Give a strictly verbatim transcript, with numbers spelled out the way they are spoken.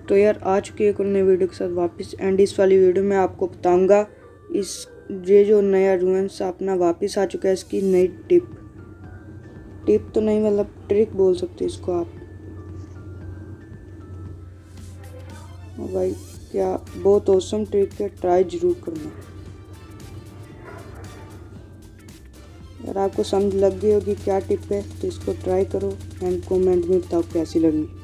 तो यार आ चुकी है एक और नई वीडियो के साथ वापस। एंड इस वाली वीडियो में आपको बताऊंगा इस ये जो नया रूएंस अपना वापस आ चुका है, इसकी नई टिप टिप तो नहीं मतलब ट्रिक बोल सकते इसको आप। भाई क्या बहुत औसम ट्रिक है, ट्राई ज़रूर करना। अगर आपको समझ लग गई होगी क्या टिप है तो इसको ट्राई करो एंड कमेंट में बताओ कैसी लगी।